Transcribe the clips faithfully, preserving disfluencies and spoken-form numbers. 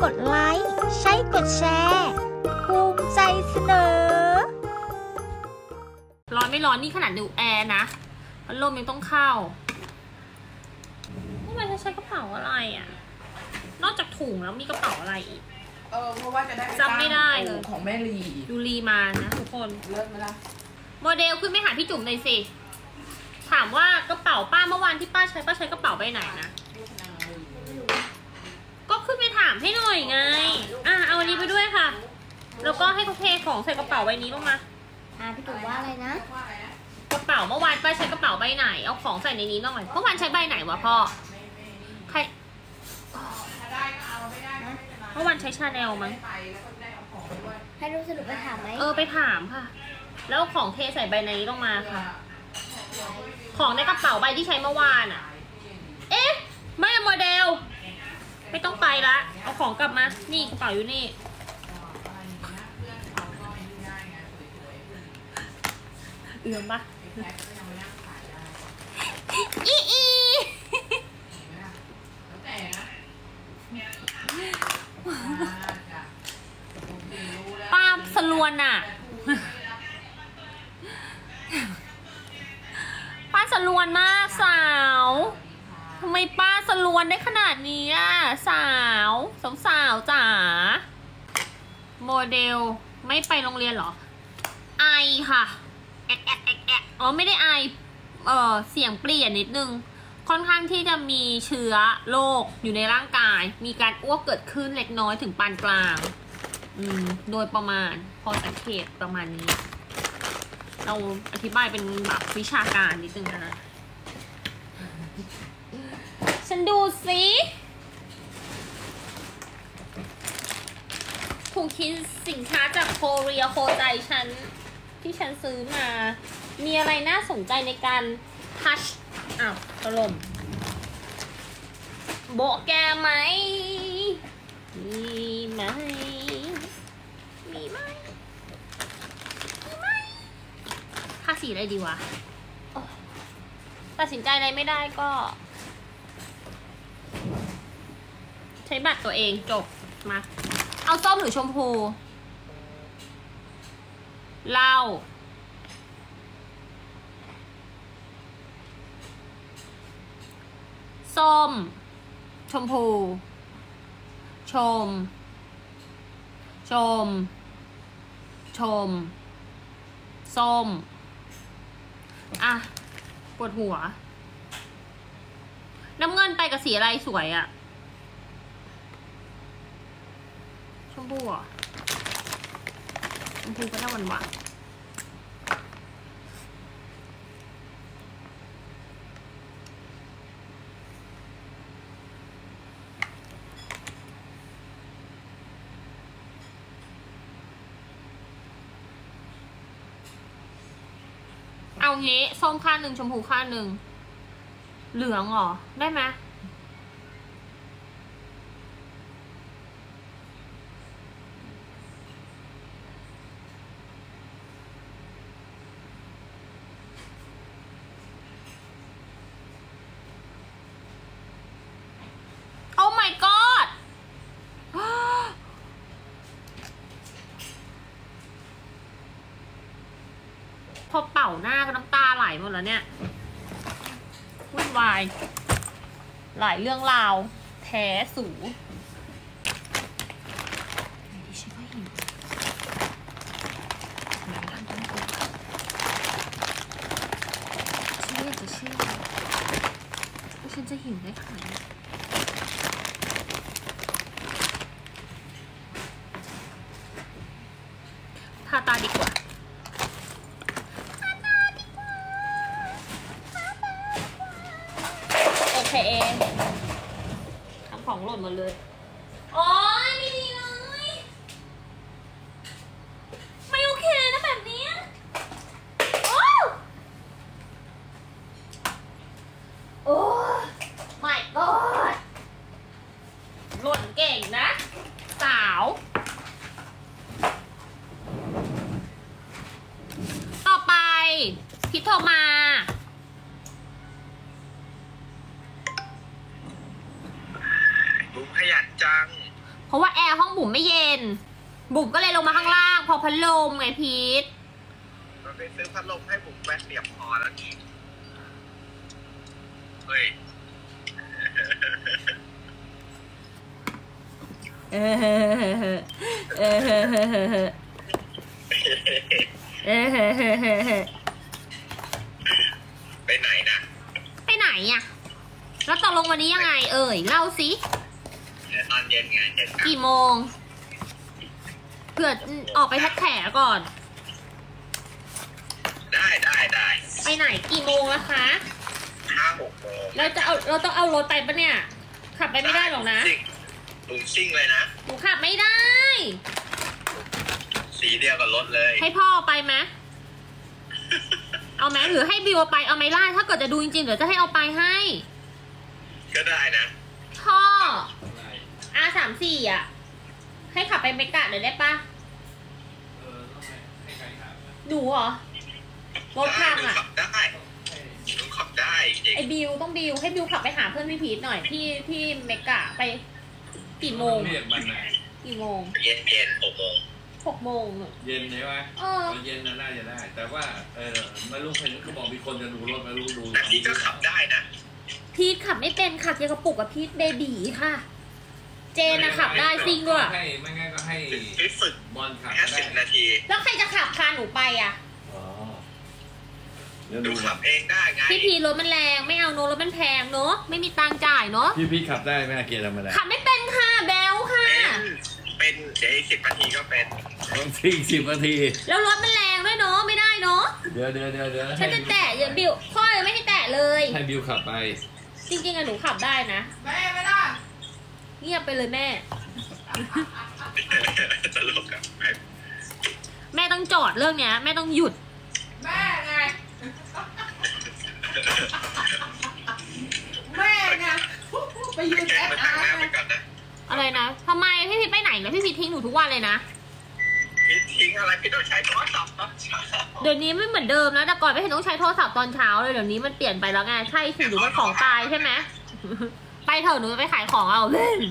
กดไลค์ใช้กดแชร์ภูมิใจเสนอร้อนไม่ร้อนนี่ขนาดดูแอร์นะพัดลมยังต้องเข้าทำไมจะใช้กระเป๋าอะไรอ่ะนอกจากถุงแล้วมีกระเป๋าอะไรอีกเออเพราะว่าจะได้จำไม่ได้เลยของแม่ลีดูลีมานะทุกคนเลิศไหมล่ะโมเดลขึ้นไม่หาพี่จุ๋มเลยสิถามว่ากระเป๋าป้าเมื่อวานที่ป้าใช้ป้าใช้กระเป๋าใบไหนนะก็ขึ้นไปถามให้หน่อยไงอ่ะเอาอันนี้ไปด้วยค่ะแล้วก็ให้เขาเทของใส่กระเป๋าใบนี้ลงมาอ่าพี่จุ๋มว่าอะไรนะกระเป๋าเมื่อวานป้าใช้กระเป๋าใบไหนเอาของใส่ในนี้หน่อยเมื่อวานใช้ใบไหนวะพ่อใครเมื่อวานใช้ชาแนลมั้งให้รู้สนุกไปถามไหมเออไปถามค่ะแล้วของเทใส่ใบในนี้ลงมาค่ะของในกระเป๋าใบที่ใช้เมื่อวานอ่ะเอ๊ะไม่โมเดลไม่ต้องไปละเอาของกลับมานี่กระเป๋าอยู่นี่เอื้อมปะอีอีป้าสลวนอ่ะป้าสลวนมากสาวทำไมป้าสลวนได้ขนาดนี้อ่ะสาวสาวสาวจ๋าโมเดลไม่ไปโรงเรียนเหรอไอค่ะแอะแอะแอะแอะอ๋อไม่ได้ไอเออเสียงเปลี่ยนนิดนึงค่อนข้างที่จะมีเชื้อโรคอยู่ในร่างกายมีการอ้วกเกิดขึ้นเล็กน้อยถึงปานกลางอืมโดยประมาณพอสังเกตประมาณนี้เราอธิบายเป็นแบบวิชาการนิดนึงนะฉันดูสิถูกคิดสินค้าจากโคเรียโคใจฉันที่ฉันซื้อมามีอะไรน่าสนใจในการทัชอ้าวถล่มโบแกไหมมีไหมมีไหมมีไหมค่าสีอะไรดีวะตัดสินใจอะไรไม่ได้ก็ใช้บัตรตัวเองจบมาเอาส้มหรือชมพูเหล้าส้มชมพูชมชมชมส้มอ่ะปวดหัวน้ำเงินไปกับสีอะไรสวยอะชมพูอ่ะชมพูก็น่าหวานหวานเอางี้ส้มข้างหนึ่งชมพูข้างหนึ่งเหลืองเหรอได้ไหมโอ้ my god พอเป่าหน้าก็น้ำตาไหลหมดแล้วเนี่ยวุ่นวายหลายเรื่องราวแท้สูดิฉันก็หิวฉันอยากจะเชื่อว่าฉันจะหิวได้ขนาดนี้ทาตาดีกว่าทำของหล่นหมดเลยโอ๊ยไม่ดีเลยไม่โอเคนะแบบนี้โอ้โอ้ my god หล่นเก่งนะสาวต่อไปพิโทมาขยันจังผราะว่าแอร์ห้องบุ๋มไม่เย็นบุ๋มก็เลยลงมาข้างล่างพอพัดลมไงพีทเราไปซื้อพัดลมให้บุ๋มแป๊บเดียวพอแล้วนี่เฮ้ยเออเออเออเออเออไปไหนนะไปไหนอ่ะแล้วตกลงวันนี้ยังไงเอ่ยเล่าสิตอนเย็นไงเย็นกี่โมงเผื่อออกไปทัดแขก่อนได้ได้ได้ไปไหนกี่โมงแล้วคะห้าหกโมงเราจะเอาเราต้องเอารถไปปะเนี่ยขับไปไม่ได้หรอกนะลุงซิ่งเลยนะหนูขับไม่ได้สีเดียวกับรถเลยให้พ่อไปไหมเอาไหมหรือให้บิวไปเอาไหมล่ะถ้าเกิดจะดูจริงๆเดี๋ยวจะให้เอาไปให้ก็ได้นะพ่ออาสามสี่อ่ะให้ขับไปเมกะหน่อยได้ปะหนูเหรอรถพังอ่ะได้ต้องขับได้ไอบิวต้องบิวให้บิวขับไปหาเพื่อนพี่พีทหน่อยที่ที่เมกะไปกี่โมงกี่โมงเย็นเย็นหกโมงหกโมงเย็นใช่ไหมเออเย็นน่าจะได้ แต่ว่าเออไม่รู้ใครเขาบอกมีคนจะดูรถไม่รู้ดูแต่พี่ก็ขับได้นะพีทขับไม่เป็นค่ะเกี่ยวกับปุกกับพีทเบบีค่ะเจนนะขับได้ซิ่งด้วยให้ไม่งั้นก็ให้ฝึกบอลขับแค่สิบนาทีแล้วใครจะขับพาหนูไปอ่ะดูขับเองได้ไงพี่พีรถมันแรงไม่เอาโนรถมันแพงเนอะไม่มีตังจ่ายเนอะพี่พีขับได้ไหมเกียร์ธรรมดาขับไม่เป็นค่ะแบลค่ะเป็นเดี๋ยวสิบนาทีก็เป็นต้องทิ้งสิบนาทีแล้วรถมันแรงด้วยเนอะไม่ได้เนอะเดี๋ยวเดี๋ยวเดี๋ยวเดี๋ยวฉันจะแตะอย่าบิวพ่อยังไม่ให้แตะเลยให้บิวขับไปจริงๆอะหนูขับได้นะแม่ไม่ได้เงียบไปเลยแม่ตลกอะแม่ต้องจอดเรื่องเนี้ยแม่ต้องหยุดแม่ไงแม่ไงไปยืนแอปอาร์อะไรนะทำไมพี่พีไปไหนแล้วพี่พีทิ้งหนูทุกวันเลยนะพี่ทิ้งอะไรพี่ต้องใช้โทรศัพท์ตอนเช้าเดี๋ยวนี้ไม่เหมือนเดิมแล้วแต่ก่อนไม่เห็นต้องใช้โทรศัพท์ตอนเช้าเลยเดี๋ยวนี้มันเปลี่ยนไปแล้วไงใช่สิหนูมันของตายใช่ไหมไปเถอะหนูไปขายของเอาเล่น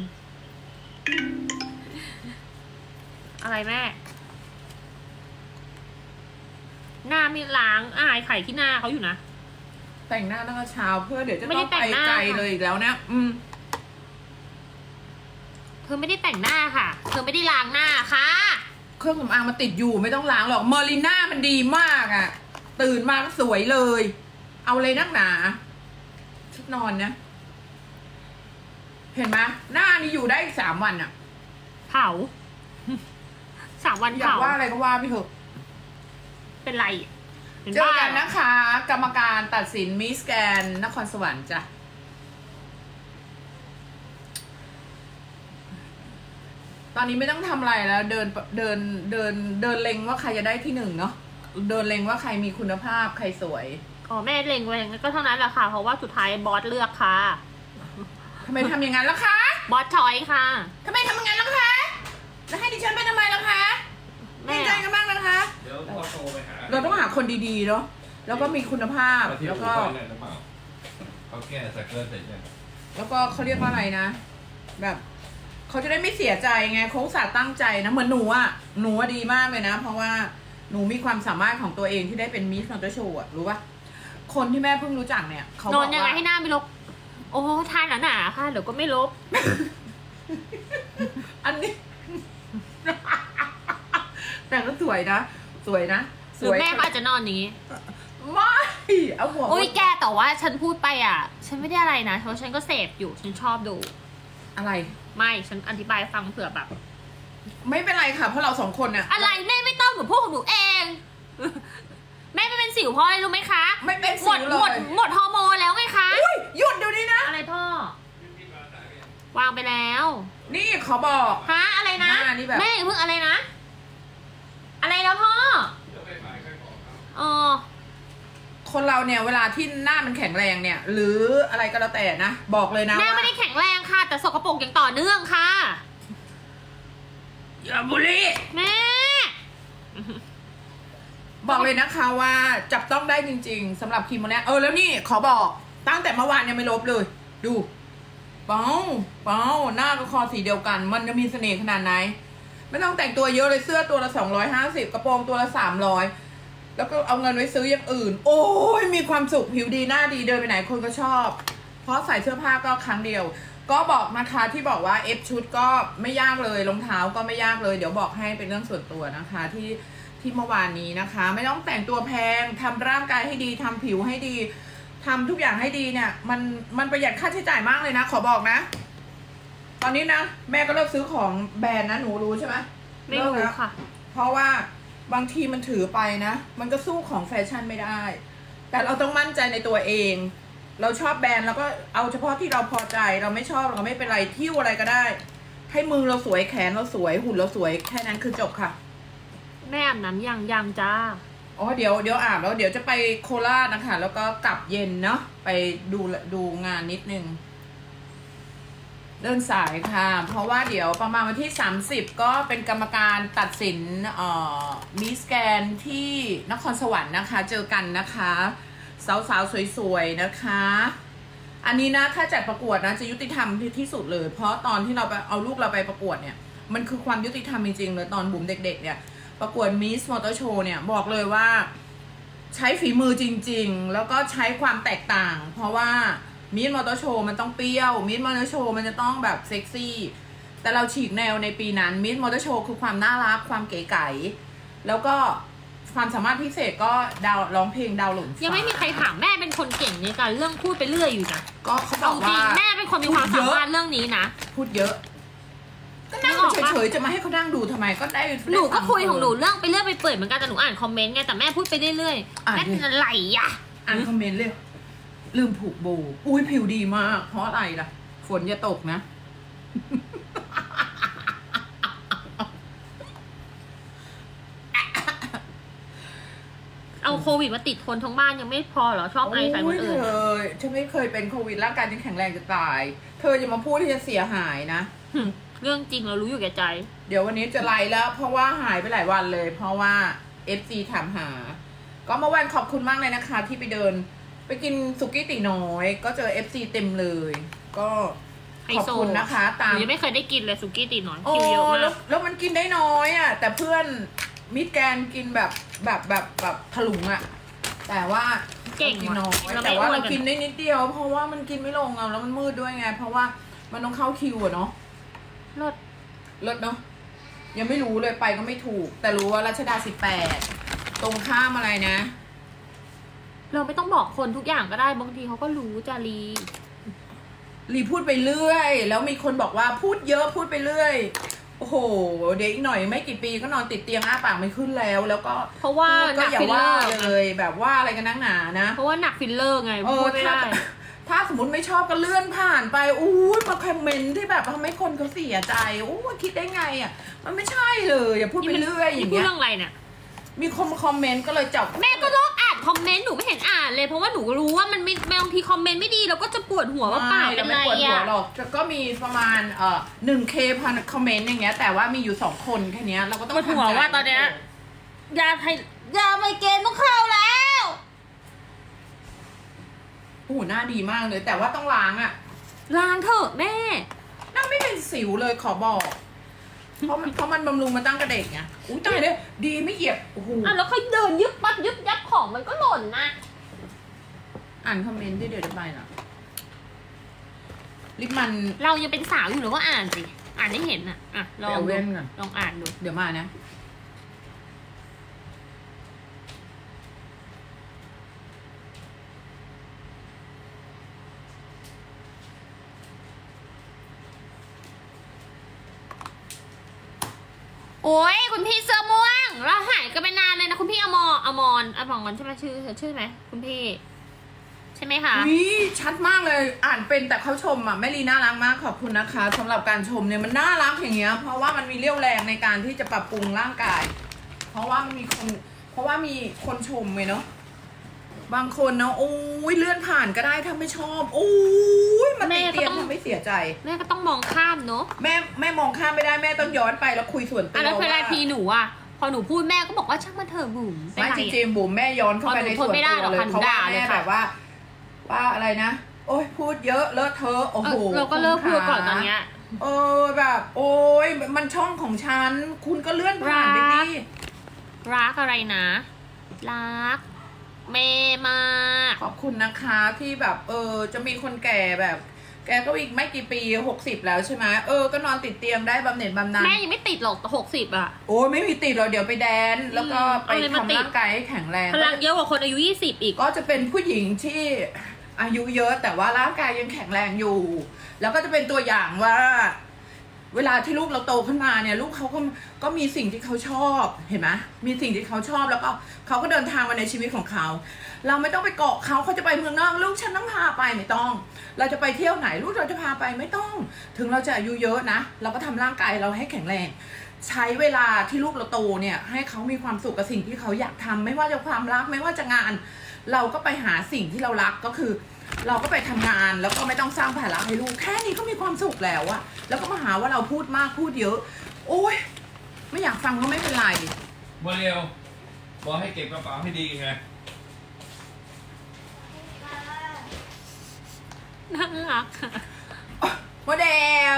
อะไรแม่หน้าไม่ล้างอายไข่ที่หน้าเขาอยู่นะแต่งหน้าตั้งแต่เช้าเพื่อเดี๋ยวจะต้องไปไกลเลยอีกแล้วนะอืมเธอไม่ได้แต่งหน้าค่ะเธอไม่ได้ล้างหน้าค่ะเครื่องสำอางมาติดอยู่ไม่ต้องล้างหรอกเมอริน่ามันดีมากอ่ะตื่นมาก็สวยเลยเอาเลยนักหนาชุดนอนนะเห็นไหมหน้านี่อยู่ได้อีกสามวันอ่ะเผาสามวันเผาอยากว่าอะไรก็ว่าไม่เถอะเป็นไรเจอกันนะคะกรรมการตัดสินมิสแกรนด์นครสวรรค์จ้ะตอนนี้ไม่ต้องทำอะไรแล้วเดินเดินเดินเดินเล็งว่าใครจะได้ที่หนึ่งเนาะเดินเล็งว่าใครมีคุณภาพใครสวยอ๋อแม่เล็งไว้ก็เท่านั้นแหละค่ะเพราะว่าสุดท้ายบอสเลือกค่ะทำไมทำอย่างนั้นล่ะคะบอสชอยค่ะทำไมทำอย่างนั้นล่ะคะแล้วให้ดิฉันไปทำไมล่ะคะไม่ใจกันบ้างนะคะเดี๋ยวพ่อโทรไปหาเราต้องหาคนดีๆเนาะแล้วก็มีคุณภาพแล้วก็เขาแก้สเกิร์ตเสร็จยังแล้วก็เขาเรียกว่าอะไรนะแบบเขาจะได้ไม่เสียใจไงเขาอุตส่าห์ตั้งใจนะเหมือนหนูอ่ะหนูดีมากเลยนะเพราะว่าหนูมีความสามารถของตัวเองที่ได้เป็นมิสมอเตอร์โชว์อ่ะรู้ป่ะคนที่แม่เพิ่งรู้จักเนี่ยเขาบอกว่านอนยังไงให้หน้าไม่ลบโอ้ทายหนาๆค่ะเดี๋ยวก็ไม่ลบอันนี้แต่ก็สวยนะสวยนะสวยแม่อาจจะนอนอย่างนี้ไม่เอาหัวอุ้ยแกแต่ว่าฉันพูดไปอ่ะฉันไม่ได้อะไรนะเพราะฉันก็เสพอยู่ฉันชอบดูอะไรไม่ฉันอธิบายฟังเผื่อแบบไม่เป็นไรค่ะเพราะเราสองคนเนี่ยอะไรแม่ไม่ต้องหนูพูดของหนูเองแม่ไม่เป็นสิวเพราะอะไรรู้ไหมคะไม่เป็นสิวเลยหมดหมดฮอร์โมนแล้วไงคะหยุดเดี๋ยวนี้นะอะไรพ่อวางไปแล้วนี่ขอบอกฮะอะไรนะแม่เพิ่งอะไรนะอะไรแล้วพ่ออ๋อคนเราเนี่ยเวลาที่หน้ามันแข็งแรงเนี่ยหรืออะไรก็แล้วแต่นะบอกเลยนะแม่ไม่ได้แข็งแรงค่ะแต่สกปรกอย่างต่อเนื่องค่ะอย่าบุรีแม่บอกเลยนะคะว่าจับต้องได้จริงๆสำหรับครีมโมเนียเออแล้วนี่ขอบอกตั้งแต่เมื่อวานยังไม่ลบเลยดูเป้าเป้าหน้ากับคอสีเดียวกัน มันจะมีเสน่ห์ขนาดไหนไม่ต้องแต่งตัวเยอะเลยเสื้อตัวละสองร้อยห้าสิบกระโปรงตัวละสามร้อยแล้วก็เอาเงินไว้ซื้ออย่างอื่นโอ้ยมีความสุขผิวดีหน้าดีเดินไปไหนคนก็ชอบเพราะใส่เสื้อผ้าก็ครั้งเดียวก็บอกนะคะที่บอกว่าเอฟชุดก็ไม่ยากเลยรองเท้าก็ไม่ยากเลยเดี๋ยวบอกให้เป็นเรื่องส่วนตัวนะคะที่ที่เมื่อวานนี้นะคะไม่ต้องแต่งตัวแพงทำร่างกายให้ดีทำผิวให้ดีทำทุกอย่างให้ดีเนี่ยมันมันประหยัดค่าใช้จ่ายมากเลยนะขอบอกนะตอนนี้นะแม่ก็เลิกซื้อของแบรนด์นะหนูรู้ใช่ไหมไม่รู้ค่ะเพราะว่าบางทีมันถือไปนะมันก็สู้ของแฟชั่นไม่ได้แต่เราต้องมั่นใจในตัวเองเราชอบแบรนด์แล้วก็เอาเฉพาะที่เราพอใจเราไม่ชอบเราไม่เป็นไรทิ้วอะไรก็ได้ให้มือเราสวยแขนเราสวยหุ่นเราสวยแค่นั้นคือจบค่ะแม่อาบน้ำยังยังจ้าอ๋อเดี๋ยวเดี๋ยวอาบแล้วเดี๋ยวจะไปโคราชนะคะแล้วก็กลับเย็นเนาะไปดูดูงานนิดนึงเดินสายค่ะเพราะว่าเดี๋ยวประมาณวันที่สามสิบก็เป็นกรรมการตัดสินเอ่อมิสแกนที่นครสวรรค์นะคะเจอกันนะคะสาวๆสวยๆนะคะอันนี้นะถ้าจัดประกวดนะจะยุติธรรมที่สุดเลยเพราะตอนที่เราไปเอาลูกเราไปประกวดเนี่ยมันคือความยุติธรรมจริงๆเลยตอนบุ๋มเด็กๆเนี่ยประกวดมิสมอเตอร์โชว์เนี่ยบอกเลยว่าใช้ฝีมือจริงๆแล้วก็ใช้ความแตกต่างเพราะว่ามิสมอเตอร์โชว์มันต้องเปรี้ยวมิสมอเตอร์โชว์มันจะต้องแบบเซ็กซี่แต่เราฉีกแนวในปีนั้นมิสมอเตอร์โชว์คือความน่ารักความเก๋ไก๋แล้วก็ความสามารถพิเศษก็ดาวร้องเพลงดาวหล่นยังไม่มีใครถามแม่เป็นคนเก่งในการเรื่องพูดไปเรื่อยอยู่นะก็เขาบอกว่าแม่เป็นคนมีความสามารถเรื่องนี้นะพูดเยอะก็นั่งเฉยๆจะมาให้เขานั่งดูทำไมก็ได้หนูก็คุยของหนูเรื่องไปเรื่อยไปเปื่อยเหมือนกันแต่หนูอ่านคอมเมนต์ไงแต่แม่พูดไปเรื่อยๆแม่เป็นอะไรอ่ะอ่านคอมเมนต์เลยลืมผูกโบอุ้ยผิวดีมากเพราะอะไรล่ะฝนจะตกนะเอาโควิดมาติดคนทั้งบ้านยังไม่พอเหรอชอบไอใส่คนอื่นเลยฉันไม่เคยเป็นโควิดร่างกายฉันแข็งแรงจะตายเธออย่ามาพูดที่จะเสียหายนะเรื่องจริงเรารู้อยู่แก่ใจเดี๋ยววันนี้จะไล่แล้วเพราะว่าหายไปหลายวันเลยเพราะว่า เอฟ ซี ถามหาก็เมื่อวันขอบคุณมากเลยนะคะที่ไปเดินไปกินสุกี้ตีน้อยก็เจอ เอฟ ซี เต็มเลยก็ขอบคุณนะคะตามยังไม่เคยได้กินเลยสุกี้ตีน้อยคิวเยอะมากแล้วมันกินได้น้อยอ่ะแต่เพื่อนมิดแกนกินแบบแบบแบบแบบถลุงอ่ะแต่ว่าเก่งกินน้อยแต่ว่าเรากินได้นิดเดียวเพราะว่ามันกินไม่ลงอ่ะแล้วมันมืดด้วยไงเพราะว่ามันต้องเข้าคิวอะเนาะเลิศเลิศเนาะยังไม่รู้เลยไปก็ไม่ถูกแต่รู้ว่ารัชดาสิบแปดตรงข้ามอะไรนะเราไม่ต้องบอกคนทุกอย่างก็ได้บางทีเขาก็รู้จารีรีพูดไปเรื่อยแล้วมีคนบอกว่าพูดเยอะพูดไปเรื่อยโอ้โหเดี๋ยวอีกหน่อยไม่กี่ปีก็นอนติดเตียงอ้าปากไม่ขึ้นแล้วแล้วก็เพราะว่าก็อย่าว่าเลยแบบว่าอะไรกันนักหนานะเพราะว่าหนักฟิลเลอร์ไงพูดไม่ได้ถ้าสมมติไม่ชอบก็เลื่อนผ่านไปอู้มาคอมเมนต์ที่แบบทำให้คนเขาเสียใจอู้คิดได้ไงอ่ะมันไม่ใช่เลยอย่าพูดไปเรื่อยอย่างเงี้ยพูดเรื่องอะไรเนี่ยมีคนมาคอมเมนต์ก็เลยจับแม่ก็ลอกอ่านคอมเมนต์หนูไม่เห็นอ่านเลยเพราะว่าหนูรู้ว่ามันไม่บางทีคอมเมนต์ไม่ดีเราก็จะปวดหัวว่าเปล่าเป็นไรอ่ะแต่ก็มีประมาณเอ่อหนึ่งเคพันคอมเมนต์อย่างเงี้ยแต่ว่ามีอยู่สองคนแค่นี้เราก็ต้องปวดหัวว่าตอนเนี้ยยาไทยยาไมเกรนต้องเข้าแล้วโอ้โหหน้าดีมากเลยแต่ว่าต้องล้างอ่ะล้างเถอะแม่หน้าไม่เป็นสิวเลยขอบอกเพราะมันเพราะมันบำรุงมาตั้งกระเด็กไงอุ้ยตายเลยดีไม่เหยียบโอ้โหอ่ะแล้วค่อยเดินยึบปั๊บยึบยับของมันก็หล่นนะอ่านคอมเมนต์ที่เดี๋ยวจะไปนะลิปมันเรายังเป็นสาวอยู่หรือว่าอ่านสิอ่านได้เห็นอ่ะอ่ะลองลองอ่านดูเดี๋ยวมานะโอ้ยคุณพี่เสื้อม่วงเราหายกันไปนานเลยนะคุณพี่อมรอมรอมรใช่ไหมชื่อชื่อไหมคุณพี่ใช่ไหมคะวิชัดมากเลยอ่านเป็นแต่เขาชมอ่ะแม่ลีน่ารักมากขอบคุณนะคะสำหรับการชมเนี่ยมันน่ารักอย่างเงี้ยเพราะว่ามันมีเรี่ยวแรงในการที่จะปรับปรุงร่างกายเพราะว่ามันมีคนเพราะว่ามีคนชมไงเนาะบางคนเนาะโอ้ยเลื่อนผ่านก็ได้ถ้าไม่ชอบโอ้ยมันติดเตียนทำไม่เสียใจแม่ก็ต้องมองข้ามเนาะแม่แม่มองข้ามไม่ได้แม่ต้องย้อนไปแล้วคุยส่วนตัวแล้วเวลาทีหนูอ่ะพอหนูพูดแม่ก็บอกว่าช่างมันเถอะบุ๋มไม่จริงๆบุ๋มแม่ย้อนเข้าไปในส่วนตัวเลยเพราะว่าแม่แบบว่าว่าอะไรนะโอ้ยพูดเยอะเลอะเทอะโอ้โหเราก็เลิกพูดก่อนตอนเนี้ยเออแบบ โอ้ยมันช่องของฉันคุณก็เลื่อนผ่านไปดิรักอะไรนะ รักเมมากขอบคุณนะคะที่แบบเออจะมีคนแก่แบบ แกก็อีกไม่กี่ปีหกสิบแล้วใช่ไหมเออก็นอนติดเตียงได้บำเหน็จบำนาญแม่ยังไม่ติดหรอกหกสิบอ่ะโอ้ยไม่มีติดหรอกเดี๋ยวไปแดนแล้วก็ไปเอาเลยมาติดทำร่างกายให้แข็งแรงพลังเยอะกว่าคนอายุยี่สิบอีกก็จะเป็นผู้หญิงที่อายุเยอะแต่ว่าร่างกายยังแข็งแรงอยู่ แล้วก็จะเป็นตัวอย่างว่า เวลาที่ลูกเราโตขึ้นมาเนี่ย ลูกเขาก็ก็มีสิ่งที่เขาชอบเห็นไหมมีสิ่งที่เขาชอบแล้วก็เขาก็เดินทางมาในชีวิตของเขาเราไม่ต้องไปเกาะเขาเขาจะไปเมืองนอกลูกฉันต้องพาไปไม่ต้อง เราจะไปเที่ยวไหนลูกเราจะพาไปไม่ต้อง ถึงเราจะอายุเยอะนะเราก็ทำร่างกายเราให้แข็งแรง ใช้เวลาที่ลูกเราโตเนี่ยให้เขามีความสุขกับสิ่งที่เขาอยากทำไม่ว่าจะความรักไม่ว่าจะงาน เราก็ไปหาสิ่งที่เรารักก็คือ เราก็ไปทำงานแล้วก็ไม่ต้องสร้างภาระให้ลูกแค่นี้ก็มีความสุขแล้วอะแล้วก็มาหาว่าเราพูดมากพูดเยอะ โอ้ยไม่อยากฟังก็ไม่เป็นไรโมเดลบอกให้เก็บกระเป๋าให้ดีไงน่ารักค่ะโมเดล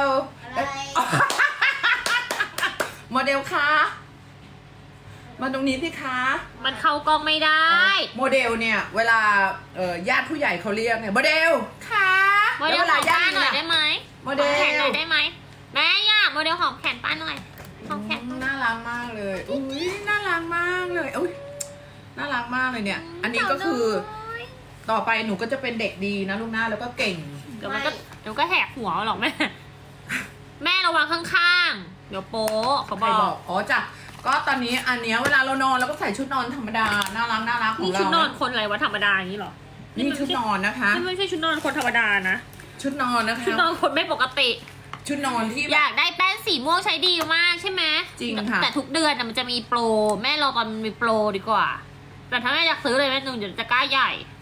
โมเดลคะมาตรงนี้สิคะมันเข้ากล้องไม่ได้โมเดลเนี่ยเวลาเอ่อญาติผู้ใหญ่เขาเรียกเนี่ยโมเดลค่ะโมเดลหอมป้าหน่อยได้ไหมโมเดลหอมแขนหน่อยได้ไหมแม่ย่าโมเดลหอมแขนป้าหน่อยหอมแขนน่ารักมากเลยอุ้ยน่ารักมากเลยอุ้ยน่ารักมากเลยเนี่ย อันนี้ก็คือต่อไปหนูก็จะเป็นเด็กดีนะลูกนะแล้วก็เก่งเดี๋ยวมันก็เดี๋ยวก็แหกหัวหรอกแม่ แม่ระวังข้างๆ เดี๋ยวโป๊ะเขาใคบรอบอก กอ๋อจ้ะก็ตอนนี้อันเนี้ยเวลาเรานอนเราก็ใส่ชุดนอนธรรมดาน่ารักน่ารักของนี่เราชุดนอนคนอะไรวะธรรมดาอย่างนี้เหรอนี่ชุดนอนนะคะนี่ไม่ใช่ชุดนอนคนธรรมดานะชุดนอนนะคะชุดนอนคนไม่ปกติชุดนอนที่อยากได้แป้งสีม่วงใช้ดีมากใช่ไหมจริงค่ะแต่ทุกเดือนน่ะมันจะมีโปร แม่รอตอนมันมีโปรดีกว่า แต่ถ้าแม่อยากซื้อเลยแม่หนึ่งเดี๋ยวจะกล้าใหญ่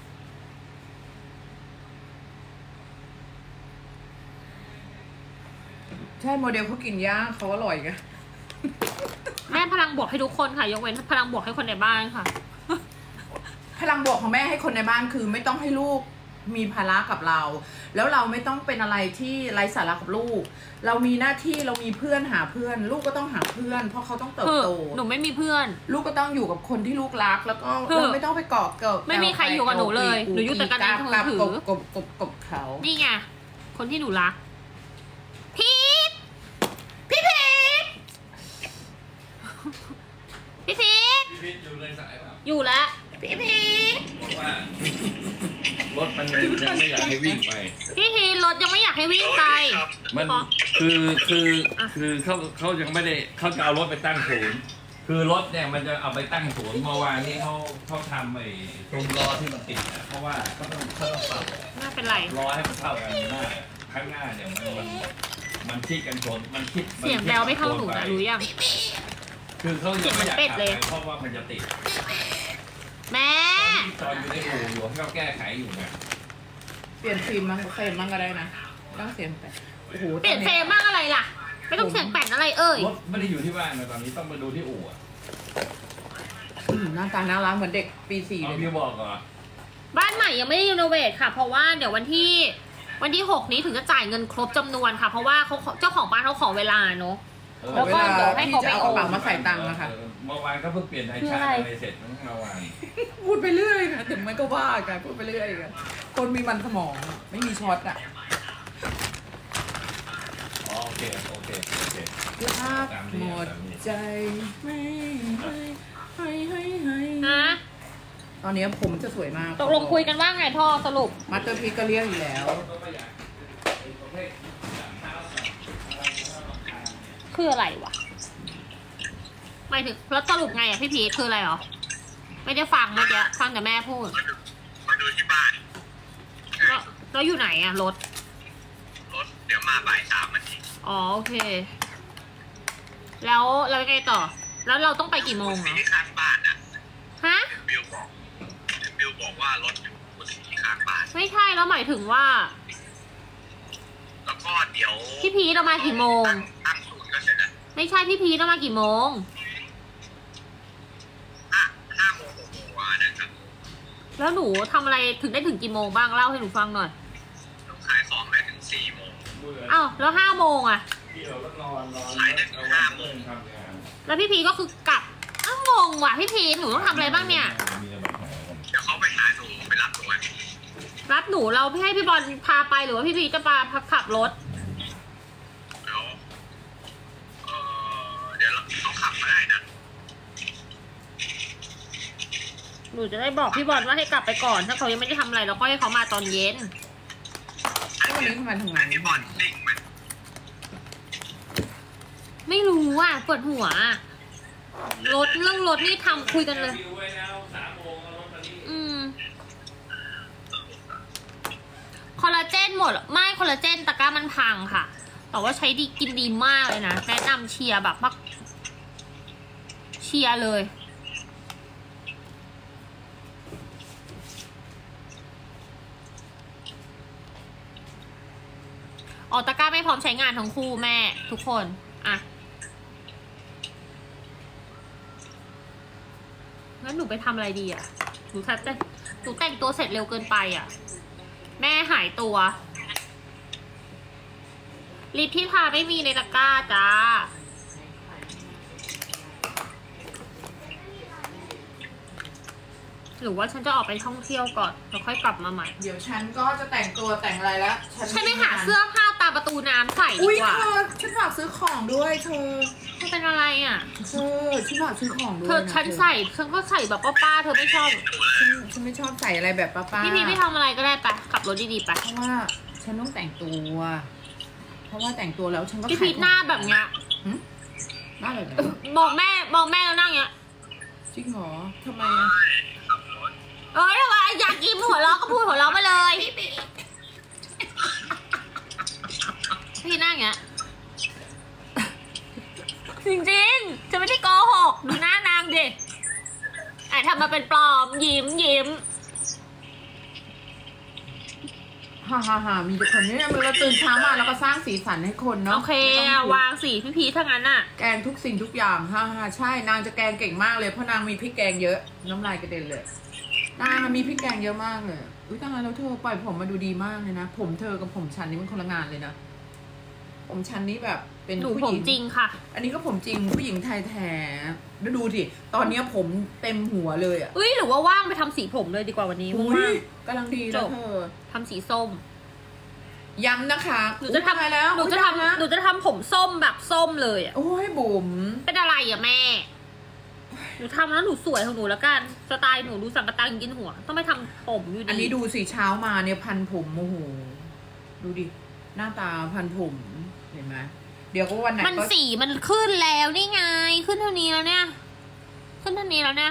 ใช่โมเดลเขากินย่างเขาอร่อยไงแม่พลังบวกให้ทุกคนค่ะยกเว้นพลังบวกให้คนในบ้านค่ะพลังบวกของแม่ให้คนในบ้านคือไม่ต้องให้ลูกมีภาระกับเรา แล้วเราไม่ต้องเป็นอะไรที่ไร้สาระกับลูก เรามีหน้าที่เรามีเพื่อนหาเพื่อน ลูกก็ต้องหาเพื่อน เพราะเขาต้องเติบโตหนูไม่มีเพื่อนลูกก็ต้องอยู่กับคนที่ลูกรัก แล้วก็คือเราไม่ต้องไปเกาะเกิดไม่มีใครอยู่กับหนูเลยหนูอยู่แต่กับในมือถือกบกบกบกบเขานี่ไง คนที่หนูรัก พีทพี่พีทพี่พีทพี่พิษอยู่ในสายเปล่าอยู่แล้ว พี่พีทบอกว่ารถมันยังไม่อยากให้วิ่งไปพี่พีทรถยังไม่อยากให้วิ่งไปมันคือคือคือเขาเขายังไม่ได้เขาจะเอารถไปตั้งศูนย์คือรถเนี่ยมันจะเอาไปตั้งศูนย์เมื่อวานนี้เขาเขาทำไอ้ตรงล้อที่มันติดอะเพราะว่าเขาต้องเขาต้องปรับไม่เป็นไรล้อให้มันเท่ากันหน้าข้างหน้าเนี่ยมันมันมันชิดกันชนมันชิดเสียงแบลไม่เข้าหนูนะรู้ยังคือเขายังไม่อยากเสียงมันเป็ดเลยเพราะว่ามันจะติดแม่ตอนอยู่ในอู่อยู่ให้เขาแก้ไขอยู่ไงเปลี่ยนฟิล์มมั้งเฟรมมั้งก็ได้นะต้องเสียงแต่โอ้โหเปลี่ยนเฟรมบ้างอะไรล่ะ ไม่ต้องเสียงแปดอะไรเอ่ยรถไม่ได้อยู่ที่บ้านนะตอนนี้ต้องมาดูที่อู่อะอืมหน้าตาน่ารักเหมือนเด็กปีสี่เอาเลยพี่บอกเหรอบ้านใหม่ยังไม่ได้รีโนเวทค่ะ เพราะว่าเดี๋ยววันที่วันที่หกนี้ถึงจะจ่ายเงินครบจำนวนค่ะ เพราะว่าเขาเจ้าของบ้านเขาขอเวลาเนอะเออแล้วก็เดี๋ยวให้พี่เขาจะไปเอากระเป๋ามาใส่ตังค์นะคะเออเมื่อวานก็เพิ่งเปลี่ยนไทยคือชาอะไรร์จอะไรเสร็จเมื่อวานพูดไปเรื่อยนะถึงมันก็ว่ากันพูดไปเรื่อยกันคนมีมันสมองอะไม่มีช็อตอ่ะอ๋อโอเคโอเคโอเครักหมดใจไม่ให้ให้ให้ให้ฮะตอนนี้ผมจะสวยมากตกลงคุยกันว่าไงพ่อสรุปมาสเตอร์พีก็เรียกอยู่แล้วคืออะไรวะหมายถึงแล้วสรุปไงอ่ะพี่พีทคืออะไรหรอ ไม่ได้ฟังเมื่อกี้ฟังแต่แม่พูดมาดูที่บ้านแล้วแล้วอยู่ไหนอ่ะรถรถเดี๋ยวมาบ่ายสามนาทีอ๋อโอเค แล้วแล้วยังไงต่อ แล้วเราต้องไปกี่โมงสีอ่ะที่ข้างบ้านน่ะฮะบิวบอกบิวบอกว่ารถอยู่สีที่ข้างบ้านไม่ใช่แล้วหมายถึงว่าแล้วก็เดี๋ยวพี่พีทเรามากี่โมงตั้ตั้งศูนย์ก็เสร็จแล้วไม่ใช่พี่พีทเรามากี่โมงห้าห้าโมงหกโมงวานะครับแล้วหนูทำอะไรถึงได้ถึงกี่โมงบ้างเล่าให้หนูฟังหน่อยขายของได้ถึงสี่โมงอ้าวแล้วห้าโมงอะที่เราก็นอนนอนขายได้ถึงห้าโมงทำงานแล้วพี่พีก็คือกลับอ้าวงงว่ะพี่พีหนูต้องทำอะไรบ้างเนี่ยมีแต่ปัญหากันเดี๋ยวเขาไปหาหนูไปรับหนูอะรับหนูเราให้พี่บอลพาไปหรือว่าพี่พีจะพาขับรถเดี๋ยวเออเดี๋ยวเราเขาขับมาได้นะหนูจะได้บอกพี่บอลว่าให้กลับไปก่อนถ้าเขายังไม่ได้ทำอะไรเราก็ให้เขามาตอนเย็นแล้ววันนี้ทำไมทำงานพี่บอลซิ่งไหมไม่รู้อ่ะปวดหัวอะรถเรื่องรถนี่ทำคุยกันเลยวิวไว้แล้วสามโมงเอารถมานี่อืมคอลลาเจนหมดไม่คอลลาเจนตะกร้ามันพังค่ะ แต่ว่าใช้ดีกินดีมากเลยนะแนะนำเชียร์แบบมากเชียร์เลยออตะกร้าไม่พร้อมใช้งานทั้งคู่แม่ทุกคนอ่ะงั้นหนูไปทำอะไรดีอ่ะหนูแต่งหนูแต่งตัวเสร็จเร็วเกินไปอ่ะแม่หายตัวลิปที่ทาไม่มีในตะกร้าจ้าหรือว่าฉันจะออกไปท่องเที่ยวก่อนแล้วค่อยกลับมาใหม่เดี๋ยวฉันก็จะแต่งตัวแต่งอะไรแล้วฉันไปหาเสื้อผ้าตามประตูน้ำใส่ดีอุ้ยกว่าเธอฉันฝากซื้อของด้วยเธอมันเป็นอะไรอ่ะเธอฉันฝากซื้อของด้วยเธอนะฉันใส่ฉันก็ใส่แบบป้าๆเธอไม่ชอบฉันฉันไม่ชอบใส่อะไรแบบป้าๆพี่พีไม่ทำอะไรก็ได้ไปขับรถดีๆไปเพราะว่าฉันต้องแต่งตัว เพราะว่าแต่งตัวแล้วฉันก็พี่พีหน้าแบบเนี้ยหึหน้าแบบไหนบอกแม่บอกแม่แล้วนั่งเงี้ยจริงเหรอทำไมอะเอ้ยทำไมอยากกินหัวเราะก็พูดหัวเราะมาเลยพี่นั่งเงี้ยจริงๆจะไม่ได้โกหกดูหน้านางดิไอ้ทำมาเป็นปลอมยิ้มยิ้มฮ่าฮ่าฮ่ามีแต่คนนี้มันเราตื่นเช้ามาแล้วก็สร้างสีสันให้คนเนาะโอเคไม่ต้อะงกลัวางสีพี่พีทั้งนั้นอะแกงทุกสิ่งทุกอย่างฮ่าฮ่าใช่นางจะแกงเก่งมากเลยเพราะนางมีพริกแกงเยอะน้ำลายกระเด็นเลยนางมีพริกแกงเยอะมากเลยอุ้ยตายแล้วเธอปล่อยผมมาดูดีมากเลยนะผมเธอกับผมฉันนี่มันคนละงานเลยนะผมฉันนี่แบบเป็นหนูผู้ผหมญิงจริงค่ะอันนี้ก็ผมจริงผู้หญิงไทยแท้แล้วดูดิตอนเนี้ยผมเต็มหัวเลยอ่ะอุ้ยหรือว่าว่างไปทำสีผมเลยดีกว่าวันนี้อุ้ว่าย งกำลังดีแล้วเธอๆทำสีส้มย้ำนะคะหนูจะทำอุ๊ยตายแล้วหนูจะอุ๊ยตายแล้วทำหนูจะทำผมส้มแบบส้มเลยอะโอ้ยบุ๋มเป็นอะไรอะแม่ หนูทำแล้วหนูสวยของหนูแล้วกัน สไตล์หนูดูสังกะตังกินหัว ต้องไปทำผมอยู่ดีอันนี้ดูสิเช้ามาเนี่ยพันผมโอ้โหดูดิหน้าตาพันผมเห็นไหมเดี๋ยวก็วันไหนมันก็สีมันขึ้นแล้วนี่ไง ขึ้นเท่านี้แล้วเนี่ย ขึ้นเท่านี้แล้วเนี่ย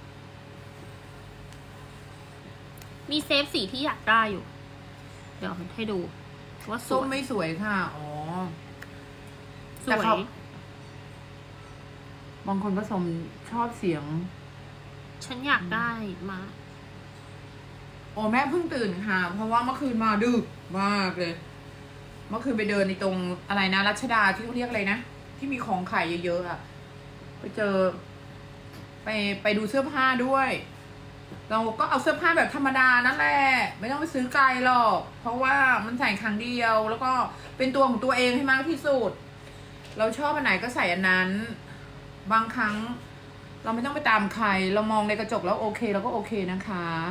มีเซฟสีที่อยากได้อยู่ เดี๋ยวให้ดูว่าสส้มวยไม่สวยค่ะอ๋อสแต่วยเขาบางคนผสมชอบเสียงฉันอยากได้มาโอ้แม่เพิ่งตื่นค่ะ เพราะว่าเมื่อคืนมาดึกมากเลย เมื่อคืนไปเดินในตรงอะไรนะรัชดาที่เขาเรียกอะไรนะที่มีของขายเยอะๆอ่ะไปเจอ ไปไปดูเสื้อผ้าด้วย เราก็เอาเสื้อผ้าแบบธรรมดานั่นแหละไม่ต้องไปซื้อไกลหรอก เพราะว่ามันใส่ครั้งเดียว แล้วก็เป็นตัวของตัวเองให้มากที่สุด เราชอบอันไหนก็ใส่อันนั้น บางครั้ง เราไม่ต้องไปตามใคร เรามองในกระจกแล้วโอเคเราก็โอเคนะคะ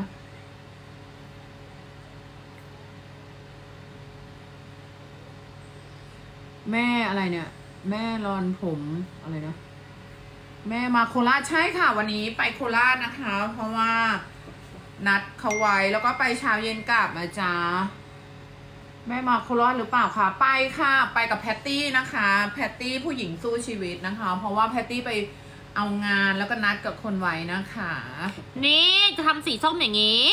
แม่อะไรเนี่ย แม่รอนผมอะไรนะ แม่มาโคราชใช่ค่ะ วันนี้ไปโคราชนะคะ เพราะว่านัดเขาไว้แล้วก็ไปเช้าเย็นกลับนะจ๊ะแม่มาโคราชหรือเปล่าคะไปค่ะ ไปกับแพตตี้นะคะแพตตี้ผู้หญิงสู้ชีวิตนะคะ เพราะว่าแพตตี้ไปเอางานแล้วก็นัดกับคนไว้นะคะนี่จะทำสีส้มอย่างนี้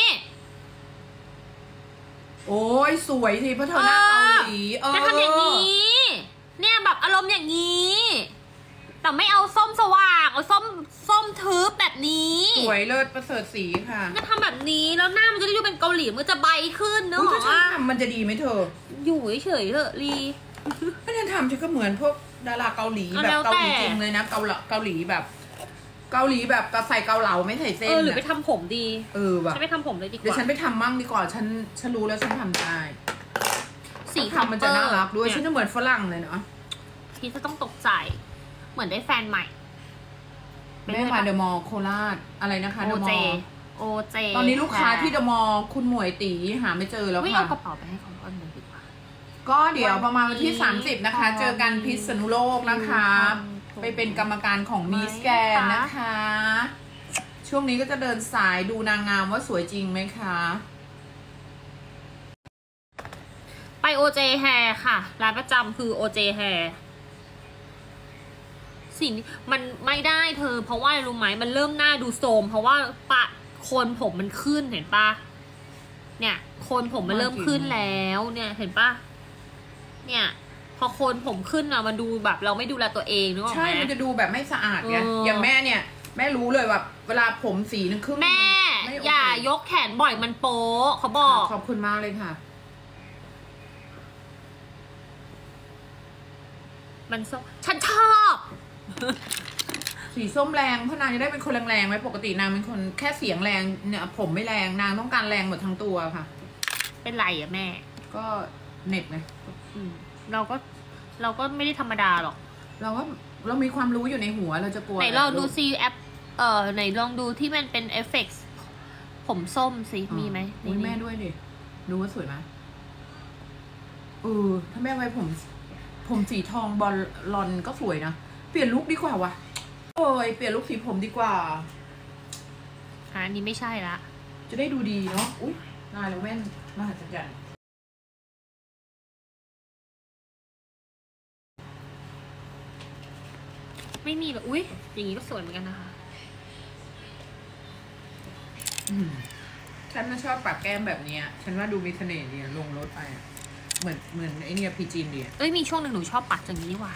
โอ้ยสวยทีเพราะเธอหน้าเกาหลีเออจะทำอย่างนี้ เนี่ยแบบอารมณ์อย่างนี้ แต่ไม่เอาส้มสว่างเอาส้มส้มทึบแบบนี้สวยเลิศประเสริฐสีค่ะจะทำแบบนี้แล้วหน้ามันจะได้ดูเป็นเกาหลีมันจะใบขึ้นเนอะอุ๊ยถ้าฉันว่าทำมันจะดีไหมเธออยู่เฉยๆเถอะลีถ้าฉันทำฉันก็เหมือนพวกดาราเกาหลีเอาแบบแล้วเกาหลีแต่จริงเลยนะเกาหลีเกาหลีแบบ เกาหลีแบบกระใส่เกาเหลาไม่ใส่เส้นเออหรือไปน่ะทำผมดีเออแบบฉันไปทำผมเลยดีกเดี๋ยวว่าฉันไปทำมั่งดีกว่าฉันฉันรู้แล้วฉันทำได้สีคอทำมันจะน่ารักด้วยเนี่ยฉันจะเหมือนฝรั่งเลยเนาะพี่จะต้องตกใจ เหมือนได้แฟนใหม่แม่มาเดอะมอลล์โคราชอะไรนะคะโอเดอะมเจอลล์โอเจตอนนี้ลูกค้าที่เดอะมอลล์คุณหมวยตีหาไม่เจอแล้วไม่ค่ะเอากระเป๋าไปให้เขาก่อนเลยดีกว่าก็เดี๋ยวประมาณวันที่วันนี้สามสิบนะคะ เจอกันพิษณุโลกนะคะอืมไปเป็นกรรมการของมิสแกนนะคะ ช่วงนี้ก็จะเดินสายดูนางงามว่าสวยจริงไหมคะไป โอ เจ Hair ค่ะ ร้านประจำคือ โอ เจ Hair สิ่งนี้มันไม่ได้เธอ เพราะว่าอะไรรู้ไหมมันเริ่มหน้าดูโทรมเพราะว่าปะโคนผมมันขึ้นเห็นปะเนี่ยโคนผมมันเริ่มขึ้นแล้วเนี่ยเห็นปะเนี่ย พอโคนผมขึ้นอะมันดูแบบเราไม่ดูแลตัวเองนึกออกไหมใช่ มันจะดูแบบไม่สะอาดไงเออออย่างแม่เนี่ย แม่รู้เลยแบบเวลาผมสีนึงครึ่งแม่ไม่โเคอย่ายกแขนบ่อยมันโป๊ะเขาบอกขอบคุณมากเลยค่ะมันส้มฉันชอบสีส้มแรงเพราะนางจะได้เป็นคนแรงๆไหมปกตินางเป็นคนแค่เสียงแรงเนี่ยผมไม่แรงนางต้องการแรงหมดทั้งตัวค่ะเป็นไรอะแม่ก็เหน็บไงอืมเราก็เราก็ไม่ได้ธรรมดาหรอกเราก็เรามีความรู้อยู่ในหัวเราจะกลัวไหนลองดูซีแอป เอ่อไหนลองดูที่มันเป็นเอฟเฟกต์ผมส้มสิ มีไหมอุ้ยแม่ด้วยดิดูว่าสวยไหมเออถ้าแม่ไว้ผม ผมสีทองบอลลอนก็สวยนะเปลี่ยนลุคดีกว่าวะโอ้ยเปลี่ยนลุคสีผมดีกว่าอ่ะอันนี้ไม่ใช่ละจะได้ดูดีเนาะอุ้ยนายแล้วแว่นมหัศจรรย์ไม่มีแบบอุ้ยอย่างนี้ก็สวยเหมือนกันนะคะอืมฉันน่ะชอบปากแก้มแบบเนี้ยฉันว่าดูมีเสน่ห์ดีอะลงรถไปอะเหมือนเหมือนไอเนี่ยพีจีนดีอะเอ้ยมีช่วงหนึ่งหนูชอบปัดอย่างนี้นี่หว่า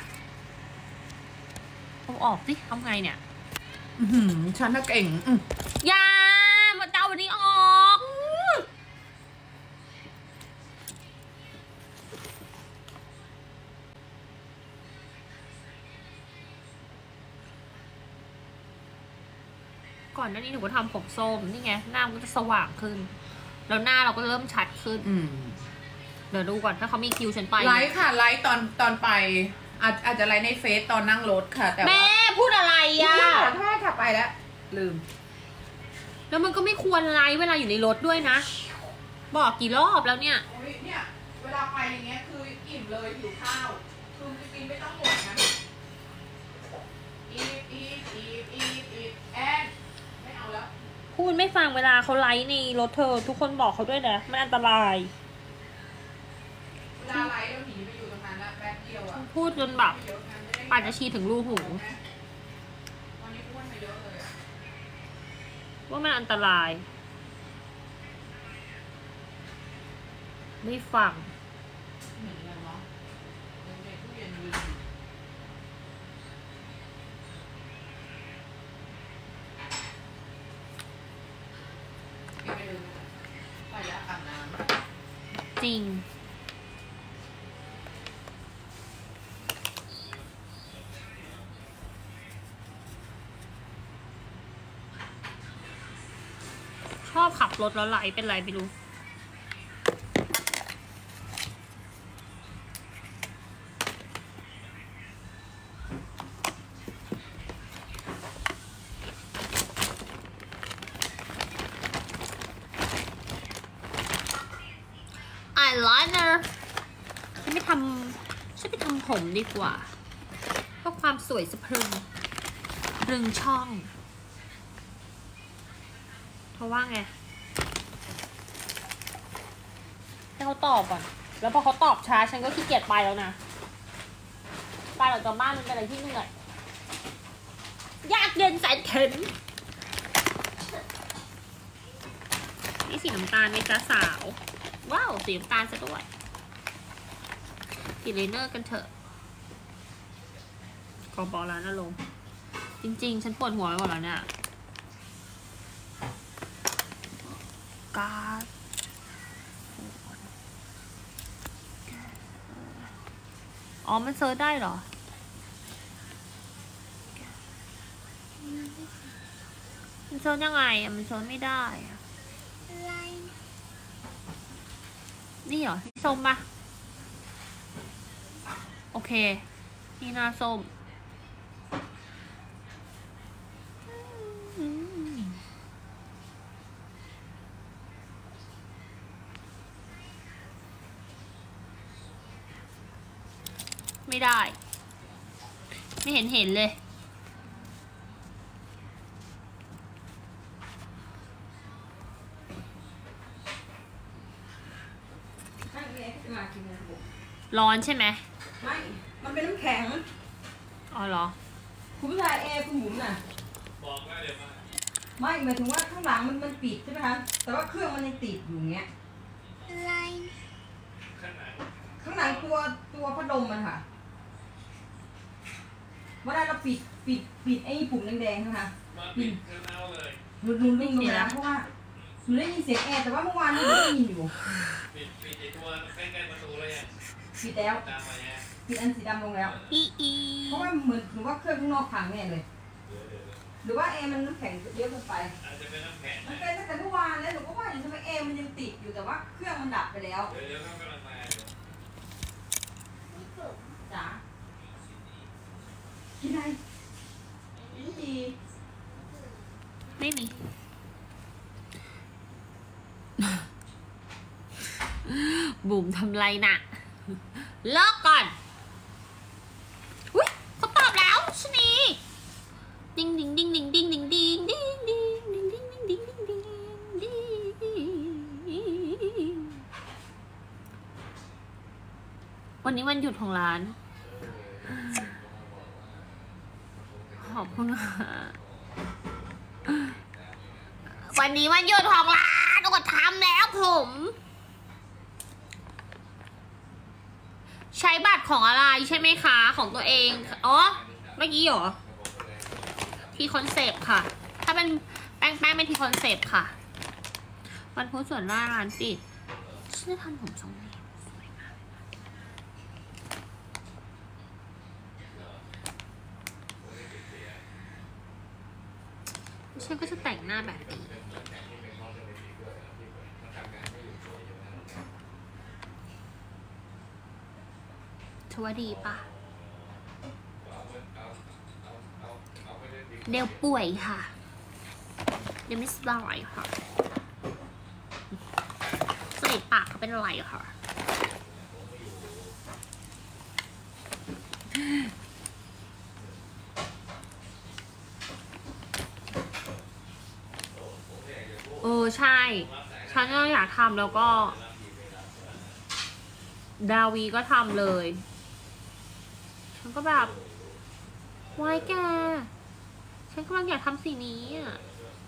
เอาออกสิทำไงเนี่ยอื้อหือฉันน่ะเก่งอืมอย่ามาเจ้าวันนี้ออก ก่อนหน้านี้หนูก็ทำผมส้มนี่ไงหน้ามันก็จะสว่างขึ้น แล้วหน้าเราก็เริ่มชัดขึ้นอืมเดี๋ยวดูก่อนถ้าเขามีคิวฉันไปไลฟ์ค่ะไลฟ์ตอนตอนไป อาจอาจจะไลฟ์ในเฟซตอนนั่งรถค่ะ แต่ว่าแม่พูดอะไรอุ๊อ่ะยขอโทษค่ะไปแล้ว ลืมแล้วมันก็ไม่ควรไลฟ์เวลาอยู่ในรถด้วยนะ บอกกี่รอบแล้วเนี่ยโอ้ยเนี่ยเวลาไปอย่างเงี้ยคืออิ่มเลยหิวข้าวคือกินไม่ต้องหมดนะอีฟอีฟอีฟอีฟอีฟแอนไม่เอาแล้วพูดไม่ฟังเวลาเขาไลฟ์ในรถเธอ ทุกคนบอกเขาด้วยนะมันอันตรายเวลาไลฟ์เราหนีไปอยู่ตรงนั้นละแป๊บเดียวอ่ะพูดจนแบบเยอะงั้นไม่ได้ป่านจะชีถึงรูหูวันนี้อ้วนมาเยอะเลยอะว่ามันอันตราย ไม่ฟังเหมือนกันเนาะเด็กๆตู้เย็นยืนอยู่ไปดูไปแล้วอาบน้ำจริง ชอบขับรถแล้วไหลเป็นไรไม่รู้ eyeliner ฉันไม่ทำฉันไปทำผมดีกว่าเพื่อความสวยสะพรึงรึงช่องเพราะว่าไงให้เขาตอบก่อน แล้วพอเขาตอบช้าฉันก็ขี้เกียจไปแล้วนะการออกจากบ้านมันเป็นอะไรที่เหนื่อยยากเย็นแสนเข็ญนี่สีน้ำตาลไหมจ๊ะสาว ว้าว สีน้ำตาลซะด้วยสีเลเนอร์กันเถอะกองบอลแล้วนะลง จริงๆ ฉันปวดหัวไปหมดแล้วเนี่ยการ์ดอ๋อ มันเซิร์ชได้เหรอ มันเซิร์ชยังไงอ่ะ มันเซิร์ชไม่ได้อะ นี่เหรอส้มปะโอเคนี่หน้าส้มไม่ได้ไม่เห็นเห็นเลยร้อนใช่ไหมไม่ มันเป็นน้ำแข็งอ๋อเหรอคุณผู้ชายแอร์คุณหมุนน่ะบอกได้เลยว่าไม่หมายถึงว่าข้างหลังมันมันปิดใช่ไหมคะแต่ว่าเครื่องมันยังติดอยู่เงี้ยอะไรข้างหลังตัวตัวพัดลมมันค่ะเวลาเราปิดปิดปิดไอ้ปุ่มแดงๆนะคะปิดหนูหนูลืมตรงนั้นเพราะว่าหนูได้ยินเสียงแอร์แต่ว่าเมื่อวานหนูได้ยินอยู่ปิดปิดไอ้ตัวใกล้ๆประตูเลยปิดแล้วปิดอันสีดำลงแล้วเพราะว่าเหมือนหนูว่าเครื่องข้างนอกพังแน่เลยหรือว่าแอร์มันน้ำแข็งเยอะเกินไปอาจจะเป็นน้ำแข็งมันเป็นตั้งแต่เมื่อวานแล้วหนูก็ว่าอยู่ทำไมแอร์มันยังติดอยู่แต่ว่าเครื่องมันดับไปแล้วเดี๋ยวๆกำลังมาจ๋ากินอะไรไม่ดีไม่มีบุ๋มทำไรน่ะเลิกก่อนอุ้ยเขาตอบแล้วชนีดิงดิงดิงดิงดิงดิงดิงดิงดิงดิงดิงดิงดิงดิงดิงดิงวันนี้วันหยุดของร้านขอบคุณค่ะวันนี้วันหยุดของร้านก็ทำแล้วผมใช้บัตรของอะไรใช่ไหมคะของตัวเองอ๋อเมื่อกี้เหรอที่คอนเซปต์ค่ะถ้าเป็นแป้งแป้งเป็นที่คอนเซปต์ค่ะวันพุธส่วนหน้าร้านปิดฉันจะทำผมทรงนี้สวยมากฉันก็จะแต่งหน้าแบบนี้ถือว่าดีปะเดี๋ยวป่วยค่ะเดี๋ยวไม่สบายค่ะใส่ปากเขาเป็นอะไรค่ะเออใช่ฉันก็อยากทำแล้วก็ดาวีก็ทำเลยฉันก็แบบวายแกฉันกำลังอยากทำสีนี้อ่ะ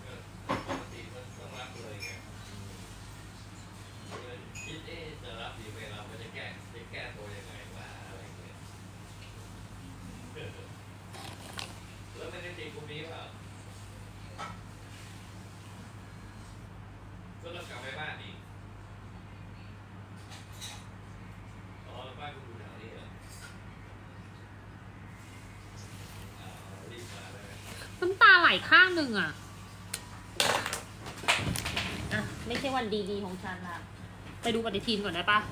แล้วไม่ได้ตีกลุ่มนี้เปล่าก็ต้องกลับไปบ้านอีกอ๋อบ้านคุณอยู่แถวนี้เหรอน้ำตาไหลข้างหนึ่งอ่ะอ่ะไม่ใช่วันดีๆของฉันละไปดูปฏิทินก่อนได้ปะ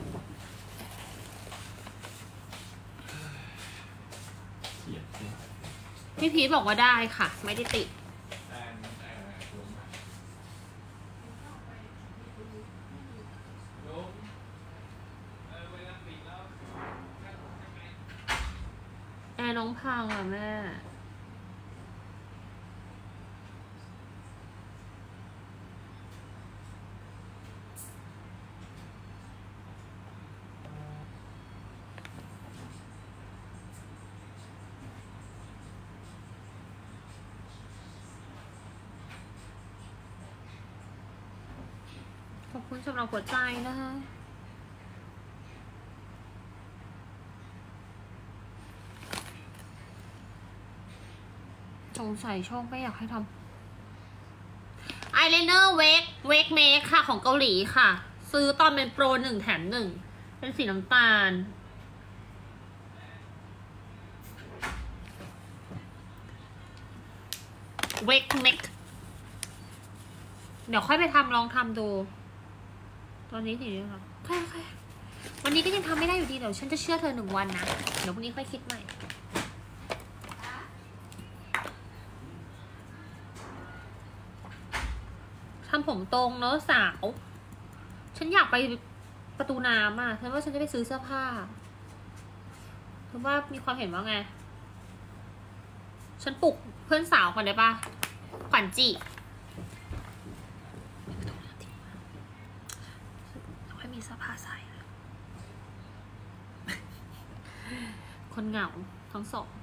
พี่พีทบอกว่าได้ค่ะไม่ได้ติดแอร์น้องพังอ่ะแม่ขอบคุณสำหรับหัวใจนะคะสงสัยช่องไม่อยากให้ทำไอเลนเนอร์เวกเวกเมคค่ะของเกาหลีค่ะซื้อตอนเป็นโปรหนึ่งแถมหนึ่งเป็นสีน้ำตาลเวกเมคเดี๋ยวค่อยไปทำลองทำดูตอนนี้สีนี้ค่ะค่อยวันนี้ก็ยังทำไม่ได้อยู่ดีเดี๋ยวฉันจะเชื่อเธอหนึ่งวันนะเดี๋ยวพรุ่งนี้ค่อยคิดใหม่ทำผมตรงเนอะสาวฉันอยากไปประตูน้ำอ่ะฉันว่าฉันจะไปซื้อเสื้อผ้าเธอว่ามีความเห็นว่าไงฉันปลุกเพื่อนสาวก่อนได้ปะขวัญจิไม่มีเสื้อผ้าใส่คนเหงาทั้งสอง